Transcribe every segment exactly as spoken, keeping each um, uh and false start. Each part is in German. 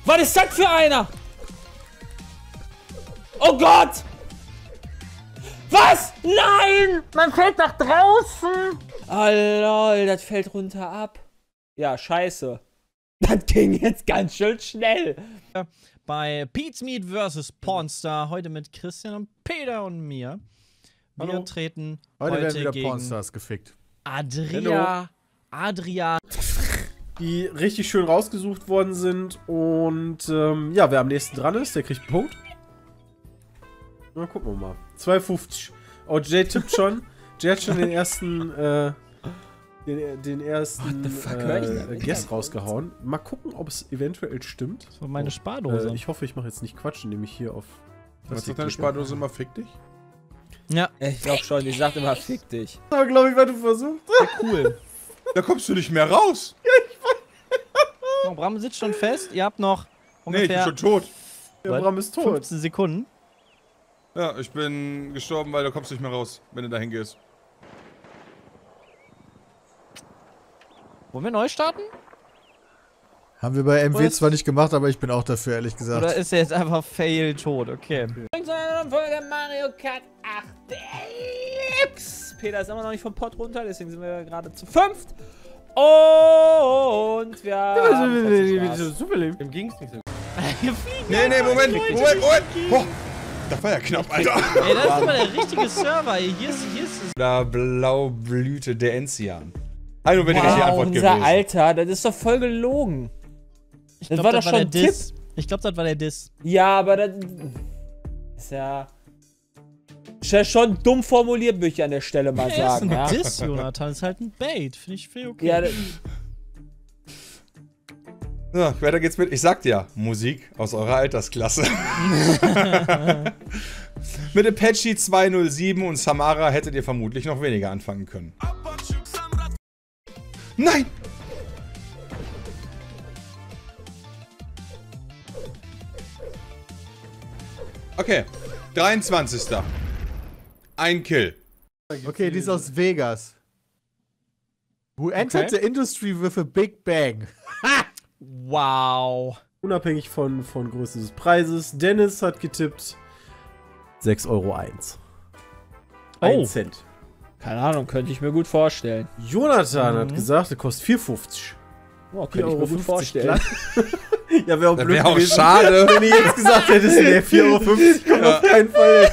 Was ist das für einer? Oh Gott! Was? Nein! Man fällt nach draußen! Oh lol, das fällt runter ab. Ja, scheiße. Das ging jetzt ganz schön schnell. Bei Pete's Meat versus Pornstar. Heute mit Christian und Peter und mir. Wir Hallo. treten Heute, heute werden wieder gegen Pornstars gefickt. Adria. Adria. Die richtig schön rausgesucht worden sind. Und ähm, ja, wer am nächsten dran ist, der kriegt einen Punkt. Na, gucken wir mal. zwei fünfzig. Oh, Jay tippt schon. Jay hat schon den ersten, äh, den, den ersten fuck, äh, Guess rausgehauen. Mal gucken, ob es eventuell stimmt. Das war meine Oh, Spardose. Äh, ich hoffe, ich mache jetzt nicht Quatsch, indem ich hier auf... Was sagt deine Spardose immer, fick dich? Ja, Ich glaub schon, die sagt immer, fick dich. Aber glaube ich, was du versuchst. cool. Da kommst du nicht mehr raus. So, Bram sitzt schon fest. Ihr habt noch Nee, ich bin ungefähr schon tot. Der Was? Bram ist tot. fünfzehn Sekunden. Ja, ich bin gestorben, weil du kommst nicht mehr raus, wenn du dahin gehst. Wollen wir neu starten? Haben wir bei M W Oder- zwar nicht gemacht, aber ich bin auch dafür, ehrlich gesagt. Oder ist er jetzt einfach fail tot? Okay. Folge Mario Kart acht Deluxe. Peter ist immer noch nicht vom Pott runter, deswegen sind wir gerade zu fünft. Und wir haben trotzdem Spaß. Superleben. Dem ging's nicht so. Nee, nee, Moment, Moment, Moment. Boah, das war ja knapp, Alter. Ey, das ist aber der richtige Server. Hier ist, hier ist es. Da Blaublüte der Enzian. Hallo, wenn die richtige Wow, Antwort unser gewesen. Alter, das ist doch voll gelogen. Ich Das glaub, war doch schon der ein Diss. Ich glaube, das war der Diss. Ja, aber das ist ja, ist ja schon dumm formuliert, würde ich an der Stelle mal Ja, ist sagen. ein Ja, Diss, Jonathan. Ist halt ein Bait. Finde ich, find ich okay. ja das, So, weiter geht's mit, ich sagte ja, Musik aus eurer Altersklasse. Mit Apache zweihundertsieben und Samara hättet ihr vermutlich noch weniger anfangen können. Nein! Okay, dreiundzwanzigster Ein Kill. Okay, die ist aus Vegas. Who entered the industry with a big bang? Wow. Unabhängig von, von Größe des Preises. Dennis hat getippt sechs Euro eins. Oh. ein Cent. keine Ahnung, könnte ich mir gut vorstellen. Jonathan Mhm. hat gesagt, der kostet vier fünfzig. Oh, könnte ich mir gut vorstellen. Ja, wäre auch Das blöd wäre auch gewesen, schade. wenn ihr jetzt gesagt hättest, nee, vier Euro fünfzig kommt auf keinen Fall.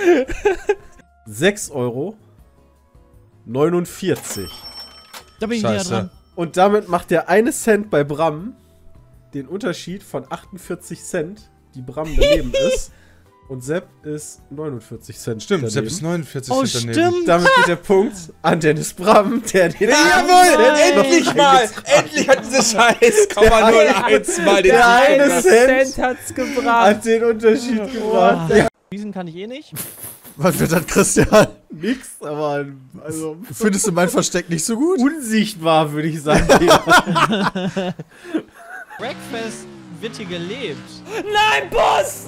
sechs Euro neunundvierzig. Da bin ich näher Scheiße. dran. Und damit macht der eine Cent bei Bram den Unterschied von achtundvierzig Cent, die Bram daneben ist. Und Sepp ist neunundvierzig Cent. Stimmt, daneben. Sepp ist neunundvierzig Oh, Cent daneben. stimmt. Damit geht der Punkt an Dennis Bram, der den Jawohl, einen Cent endlich noch mal! eingetragen Endlich hat diese scheiß Komma null eins mal den Der eine Eine Cent Cent hat's gebracht. hat den Unterschied gebracht. Ja. Diesen kann ich eh nicht. Was wird das, Christian? Nix, aber also findest du mein Versteck nicht so gut? Unsichtbar, würde ich sagen. Breakfast wird hier gelebt. Nein, Boss!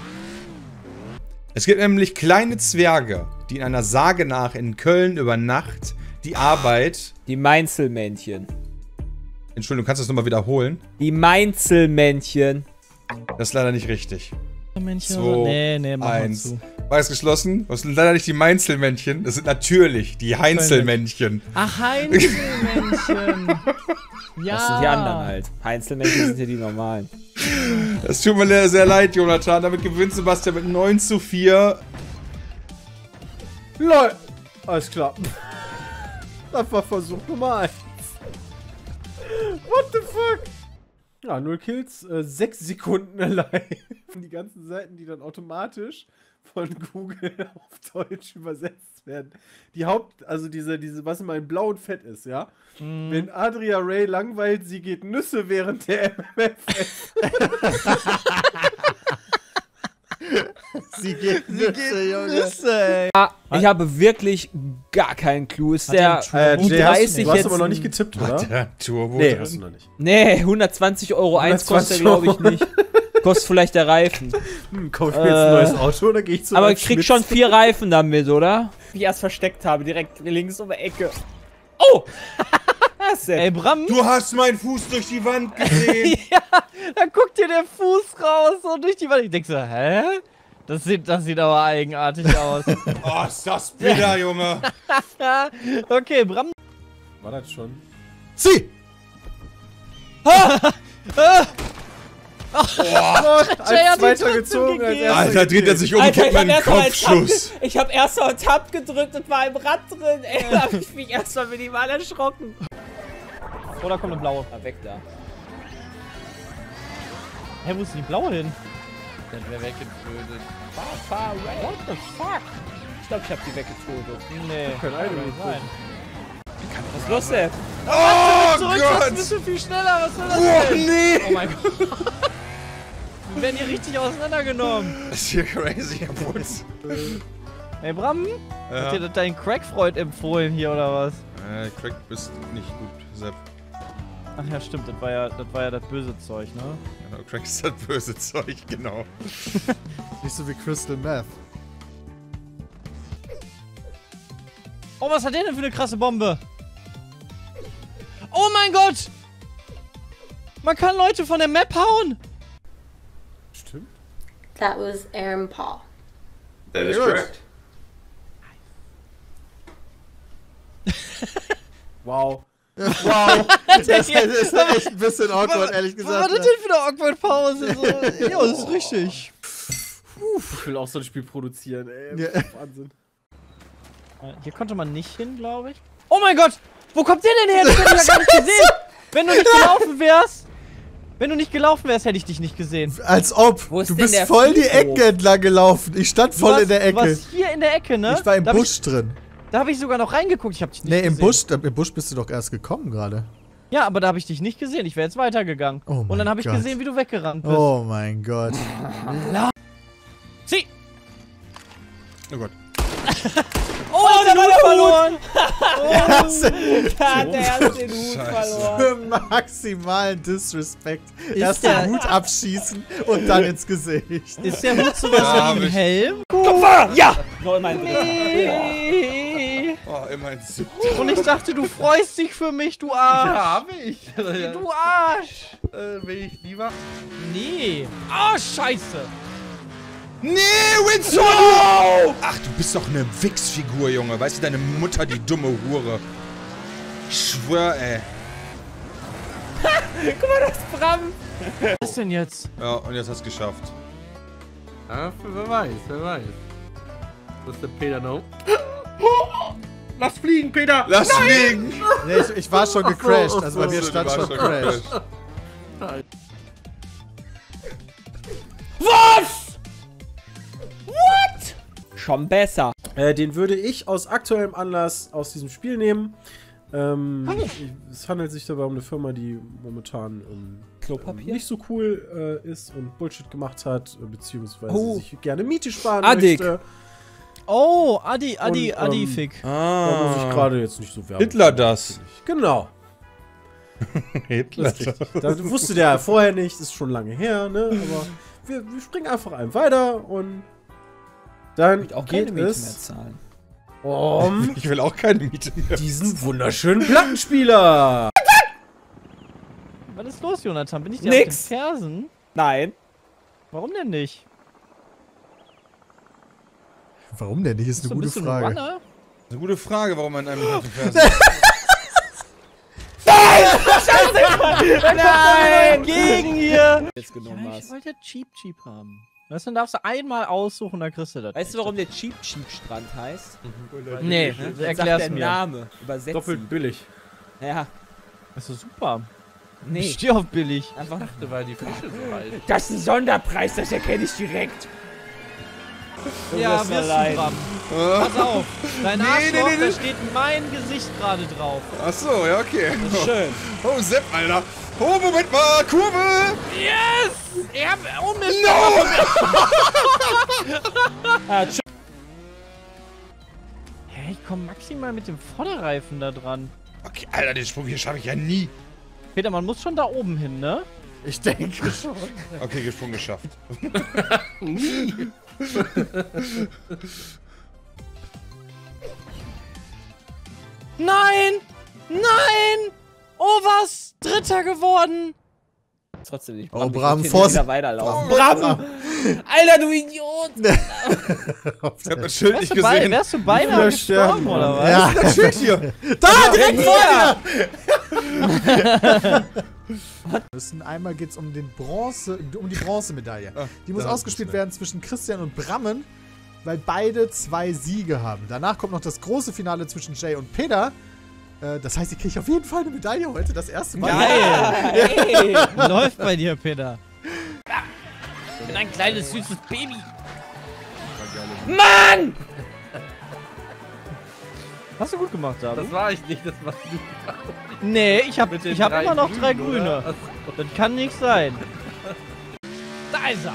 Es gibt nämlich kleine Zwerge, die in einer Sage nach in Köln über Nacht die Arbeit... Die Mainzelmännchen. Entschuldigung, kannst du das nochmal wiederholen? Die Mainzelmännchen. Das ist leider nicht richtig. Männchen. Zwei, nee, nee, mach mal eins. zu. Weiß geschlossen. Das sind leider nicht die Mainzelmännchen. Das sind natürlich die Heinzelmännchen. Ach, Heinzelmännchen. Ja. Das sind die anderen halt. Heinzelmännchen sind ja die normalen. Das tut mir sehr leid, Jonathan. Damit gewinnt Sebastian mit neun zu vier. Lol. Alles klar. Das war Versuch Nummer eins. What the fuck? Ja, null Kills, äh, sechs Sekunden allein. Die ganzen Seiten, die dann automatisch von Google auf Deutsch übersetzt werden. Die Haupt, also diese, diese, was immer in blau und fett ist, ja? Mhm. Wenn Adria Ray langweilt, sie geht Nüsse während der M M F. Sie geht Nüsse, Junge. ey. Ich habe wirklich gar keinen Clou. Ist der Hat der Äh, U Jay, hast, dreißig du hast jetzt aber noch ein- nicht getippt, oder? Der Turbo. Nee, hast du noch nicht. Nee, hundertzwanzig Euro eins kostet er, hundertzwanzig glaube ich, nicht. Kostet vielleicht der Reifen. Hm, kauf ich mir jetzt ein Äh, neues Auto oder gehe ich zu Aber Ralf ich krieg Schmitz? schon vier Reifen damit, oder? Wie ich erst versteckt habe, direkt links um die Ecke. Oh! Was denn? Ey, Bram. Du hast meinen Fuß durch die Wand gesehen. Ja, da guckt dir der Fuß raus und durch die Wand. Ich denk so, hä? Das sieht, das sieht aber eigenartig aus. Oh, ist das bitter, Junge. Okay, Bram. War das schon? Zieh! Oh, Jay hat als ihn zweiter trotzdem gezogen, als gegeben. erster Alter, dreht er sich um und Alter, gibt ich hab meinen erst mal Tab Kopfschuss. ge- Ich hab erst mal Tab gedrückt und war im Rad drin. Ey, da hab ich mich erst mal minimal erschrocken. Oh, da kommt eine blaue. Ah, weg da. Hä, wo ist die blaue hin? Das wäre weggetötet. Far, far away. What the fuck? Ich glaub, ich hab die weggetötet. Nee. Kein Item Nein. Was ist los denn? Oh Zurück, das Gott! bist du viel schneller. Was soll das Oh denn? nee! Oh mein Gott. Wir werden hier richtig auseinandergenommen. Das ist hier crazy, Herr Putz. Hey, Bram? Ja. Hat dir das dein Crack-Freund empfohlen hier oder was? Äh, Crack bist nicht gut, Sepp. Ach ja, stimmt. Das war ja das, war ja das böse Zeug, ne? Genau, Crack ist das böse Zeug, genau. Nicht so wie Crystal Meth. Oh, was hat der denn für eine krasse Bombe? Oh mein Gott! Man kann Leute von der Map hauen! Stimmt. That was Aaron Paul. That is correct. Wow. Wow. Das ist echt ein bisschen awkward, ehrlich Was gesagt. war das denn für eine awkward Pause? So, ja, das ist richtig. Ich will auch so ein Spiel produzieren, ey. Ja. Wahnsinn. Hier konnte man nicht hin, glaube ich. Oh mein Gott! Wo kommt der denn her? Das hätte ich ja gar nicht gesehen! Wenn du nicht gelaufen wärst! Wenn du nicht gelaufen wärst, hätte ich dich nicht gesehen. Als ob. Wo ist Du denn bist der voll die Friedhof? Ecke entlang gelaufen. Ich stand Du voll warst, in der Du Ecke. warst hier in der Ecke, ne? Ich war im da hab Busch Ich, drin. da habe ich sogar noch reingeguckt. Ich habe dich nicht Nee, gesehen. im Busch, im Busch bist du doch erst gekommen gerade. Ja, aber da habe ich dich nicht gesehen. Ich wäre jetzt weitergegangen. Oh mein Und dann habe ich Gott. gesehen, wie du weggerannt bist. Oh mein Gott. Sieh! Oh Gott. Oh, der Hut verloren! Da hat der erst den Hut Scheiße. verloren. Für maximalen Disrespect. Erst der- den Hut abschießen und dann ins Gesicht. Ist der Hut sowas Ja, wie hab ein ich. Helm? Ja! Noch immer ein Dritter. Nee. Oh, immerhin siebter. Und ich dachte, du freust dich für mich, du Arsch! Ja, hab ich. Du Arsch! äh, will ich lieber. Nee. Ah, scheiße! Nee, Winston! Ach, du bist doch eine Wichsfigur, Junge. Weißt du, deine Mutter, die dumme Hure. Ich schwör, ey. Guck mal, das Bram. Was denn jetzt? Ja, und jetzt hast du es geschafft. Ja, wer weiß, wer weiß. Was ist der Peter noch? Lass fliegen, Peter! Lass fliegen! Nee, ich, ich war schon gecrashed. Also bei mir Du stand warst schon Crash. Was? What? Schon besser. Äh, den würde ich aus aktuellem Anlass aus diesem Spiel nehmen. Ähm, ich, es handelt sich dabei um eine Firma, die momentan ähm, Klopapier? nicht so cool äh, ist und Bullshit gemacht hat, äh, beziehungsweise Oh. sich gerne Miete sparen Addig. möchte. Oh, Adi, Adi, Und, Adi, ähm, Fick. Da muss ich gerade jetzt nicht so werben. Hitler das. Genau. Hitler Das wusste der vorher nicht, ist schon lange her, ne? Aber wir, wir springen einfach ein weiter und dann Ich will auch keine geht Miete mehr es zahlen. um Ich will auch keine Miete mehr. diesen wunderschönen Plattenspieler. Was ist los, Jonathan? Bin ich dir Nix. auf den Fersen? Nein. Warum denn nicht? Warum denn nicht? Ist eine So, gute bist du ein Frage. Runner? Eine gute Frage, warum man einem nicht auf den Fersen Nein! Gegen hier! Jetzt genommen Ja, ich hast. wollte Cheap Cheap haben. Weißt du, dann darfst du einmal aussuchen, dann kriegst du das. Weißt du, warum der Cheap Cheap Strand heißt? Nee, Ne? Sagt erklär's der mir. Name. Übersetzen. Doppelt billig. Ja. Das ist super. Nee. Ich stehe auf billig. Einfach. Weil die Fische so alt. Das ist ein Sonderpreis, das erkenne ich direkt. Ja, wirst mal wirst du leiden. dran. Pass auf. Dein Nee, Arschloch, nee, nee, nee. da steht mein Gesicht gerade drauf. Ach so, ja, okay. Schön. Oh, Sepp, Alter. Oh, Moment mal, Kurve! Yes! Er hat um den Ah, tsch- Hä, ich komme maximal mit dem Vorderreifen da dran. Okay, Alter, den Sprung hier schaffe ich ja nie. Peter, man muss schon da oben hin, ne? Ich denke schon. Okay, gesprungen geschafft. Nein! Nein! Oh, was? Dritter geworden. Trotzdem nicht. Oh, ich Bram, wollte Vorsicht. wieder weiterlaufen. Bram! Alter, du Idiot! Ich hab das Schild nicht Wärst du, bei, gesehen. wärst du beinahe Ja, gestorben, sterben, oder was? Ja. Das Schild hier. Da, direkt vor Ja. dir! Müssen, einmal geht's um den Bronze, um die Bronzemedaille. Ah, Die muss da ausgespielt ist werden zwischen Christian und Brammen, weil beide zwei Siege haben. Danach kommt noch das große Finale zwischen Jay und Peter. Äh, das heißt, ich kriege auf jeden Fall eine Medaille heute, das erste Mal. Geil. Ey. Läuft bei dir, Peter. Ich bin ein kleines, süßes Baby. Mann! Hast du gut gemacht, David? Das war ich nicht, das war du. Nee, ich hab, Mit den ich hab drei immer noch Grünen, drei oder? Grüne. Ach Das kann nicht sein. Da ist er.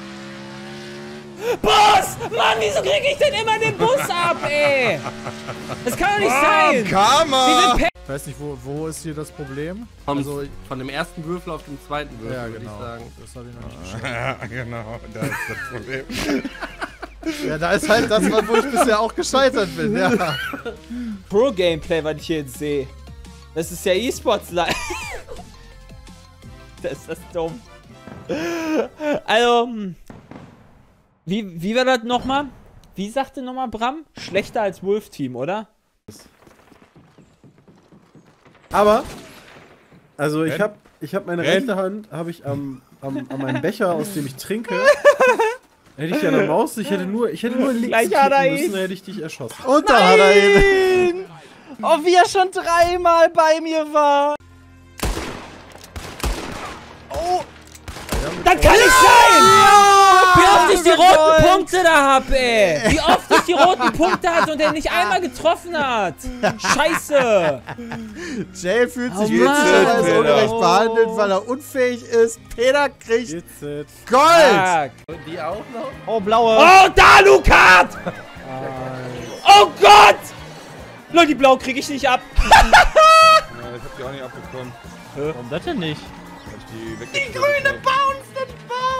Bus! Mann, wieso krieg ich denn immer den Bus ab, ey? Das kann doch nicht sein! Karma! Diese Ich weiß nicht, wo, wo ist hier das Problem? Vom, Also, von dem ersten Würfel auf den zweiten Würfel, ja, würde genau. ich sagen. Das habe ich noch nicht geschafft. Ja, genau, da ist das Problem. Ja, da ist halt das, wo ich bisher auch gescheitert bin, ja. Pro-Gameplay, was ich hier jetzt sehe. Das ist ja E-Sports live. Das ist das dumm. Also, hm. wie, wie war das nochmal? Wie sagte nochmal Bram? Schlechter als Wolf-Team, oder? Aber, also ich Red? habe ich hab meine Red? rechte Hand habe ich am, am, an meinem Becher, aus dem ich trinke. Hätte ich ja eine Maus, ich hätte nur, ich hätte nur links Gleich hat er klicken ihn. müssen, dann hätte ich dich erschossen. Und da hat er ihn. Oh, wie er schon dreimal bei mir war. Oh, Das kann nicht sein! Wie oft ich die roten Punkte da hab, ey! Wie oft ich die roten Punkte hatte und er nicht einmal getroffen hat! Scheiße! Jay fühlt sich Oh jetzt Mann. als Peter. ungerecht behandelt, weil er unfähig ist. Peter kriegt Jetzt, äh, Gold! Fuck. Und die auch noch? oh, blaue. Oh, da, Lukat! Oh Gott! Leute, die Blau kriege ich nicht ab. Ja, ich hab die auch nicht abbekommen. Warum das denn nicht? Die grüne Bounce!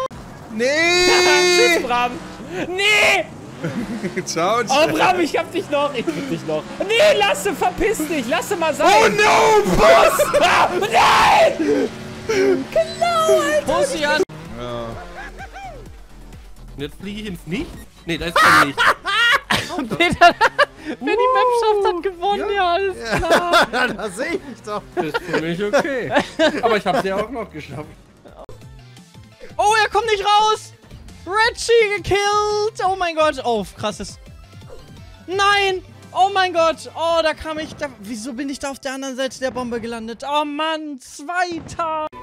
Nee! Tschüss, Bram! Nee! Ciao, Oh, Bram, ich hab dich noch! Ich krieg dich noch! Nee, Lasse, verpiss dich! Lasse mal sein! Oh no! Bus! Ah, nein! Genau, Alter! Pussy an. Ja. Und jetzt fliege ich ins Nichts? Nee, da ist kein Nichts. Peter, wer die Map schafft, hat gewonnen. Ja, alles klar. Ja, da sehe ich mich doch. Das ist für mich okay. Aber ich habe sie auch noch geschafft. Oh, er kommt nicht raus. Reggie gekillt. Oh mein Gott. Oh, krasses. Nein. Oh mein Gott. Oh, da kam ich. Da, wieso bin ich da auf der anderen Seite der Bombe gelandet? Oh Mann, Zweiter.